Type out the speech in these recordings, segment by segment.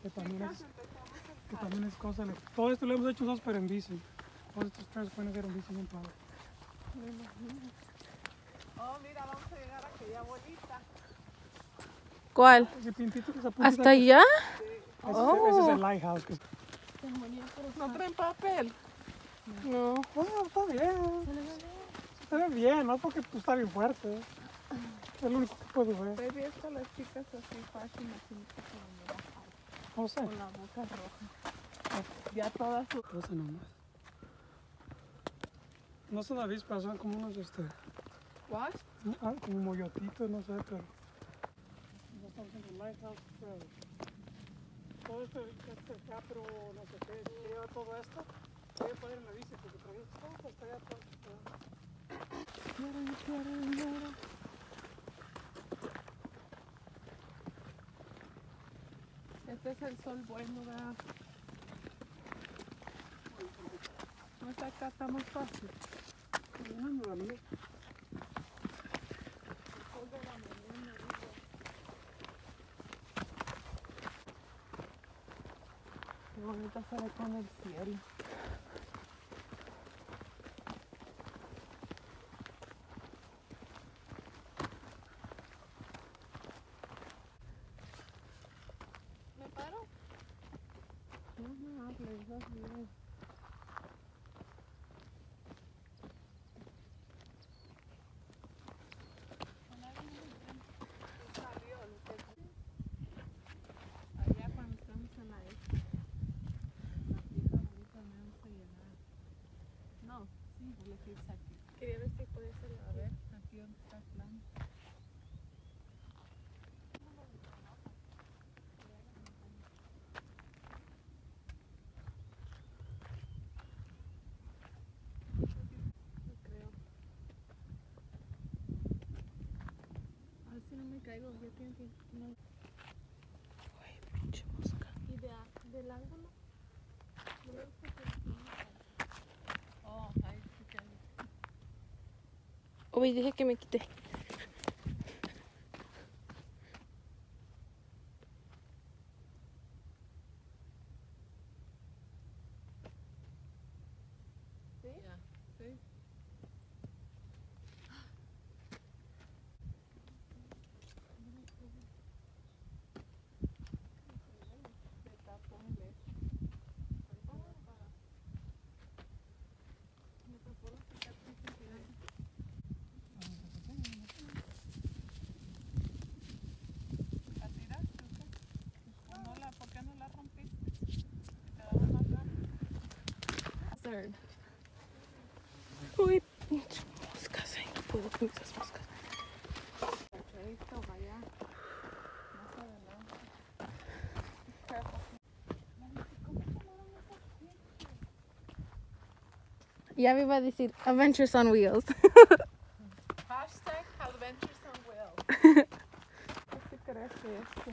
que también es cosa. Todo esto lo hemos hecho dos, pero en bici. Todos estos trails pueden hacer en bici bien padre. Me imagino. Oh, mira, vamos a llegar a aquella bolita. ¿Cuál? Ese pintito que se apunta. ¿Hasta allá? Sí. Ese es el lighthouse. ¿No traen papel? No. Bueno, está bien. Se ve bien, no porque tú estás bien fuerte. Es lo único que puedo ver. Baby, esto las chicas así fácil, así como No sé. con la boca roja. Ya todas su... Cosa nomás. No son avispas, son como unos ¿What? como moyotitos, no sé, pero no estamos en el lighthouse. Todo este teatro, no sé qué, que lleva todo esto, voy a poner en la bici porque traía todo hasta allá todo. Este es el sol bueno, ¿verdad? No está acá, está más fácil. No, no, Qué bonito se ve con el cielo. ¿Me paro? No me hables, vas bien. Allá cuando estamos en la expo. La piedra bonita me vamos a llegar. No, sí, el eclipse aquí. Quería ver si podía ser A ver, aquí donde está el plan. No creo. A ver si no me caigo, ya tienen que... No. Ay, pinche mosca. ¿Y del ángulo? Oh, ahí sí que hay. Uy, dije que me quité. ¿Sí? Ya, sí. Se tapó un lecho. Me tapó la cicatriz. ¿La tiraste o qué? No la, ¿por qué no la rompiste? Se quedaba más rápido. Third. Uy, pinche moscas. Ay, no puedo con esas moscas. Esto, vaya. Más adelante. Careful. ¿Cómo tomaron esas pictures? Ya me iba a decir Adventures on Wheels. Hashtag Adventures on Wheels. ¿Qué se crece esto?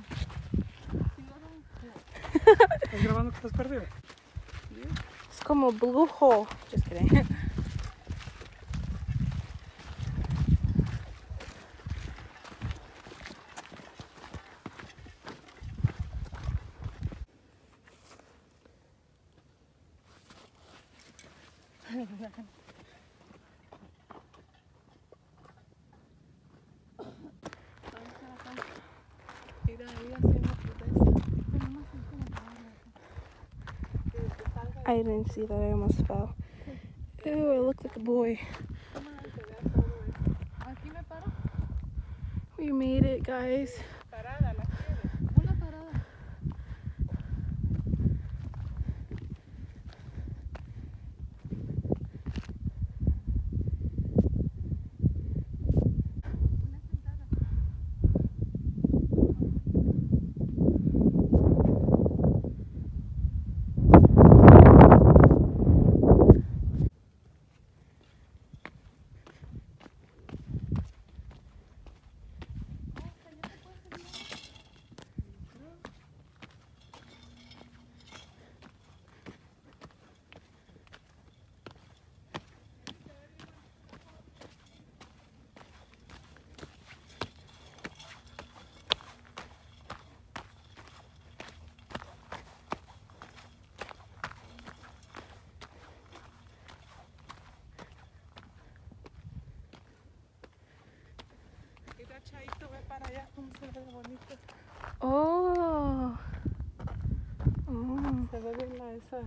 ¿Estás grabando que estás perdido? Es como Blue Hole. Just kidding. Mira, ahí haciendo protesta. I didn't see that. I almost fell. Ew, I look like a boy. Aquí me paro. We made it, guys. Parada, la quieres. Una parada. Una sentada. agachadito, ve para allá como se ve bonito. Oh. Oh. Se ve bien esa.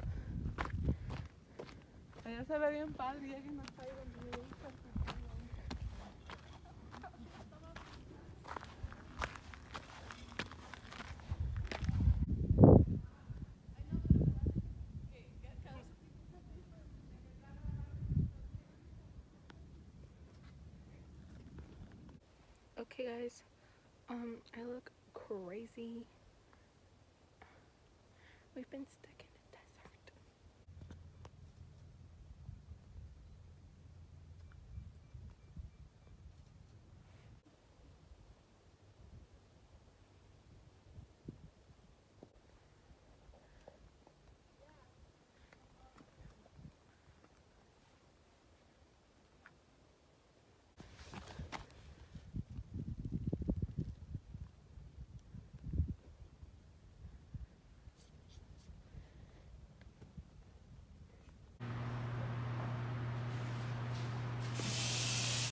Allá se ve bien padre y alguien no está ahí donde me gusta. Okay, guys. I look crazy. We've been stuck